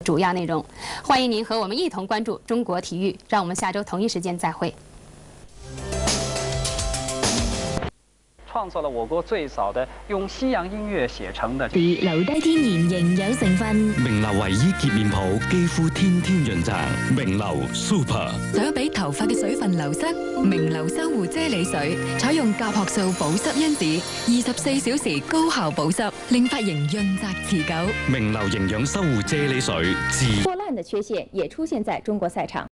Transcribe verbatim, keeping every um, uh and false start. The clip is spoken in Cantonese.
主要内容。欢迎您和我们一同关注中国体育，让我们下周同一时间再会。 創造了我國最早的用西洋音樂寫成的。 留低天然營養成分。 明流維 E 潔面抱，肌膚天天潤澤。明流 Super。 想俾頭髮嘅水分流失，明流修護啫喱水採用甲殼素保濕因子，二十四小時高效保濕，令髮型潤澤持久。 明流營養修護啫喱水，自破爛的缺陷也出現在中國賽場。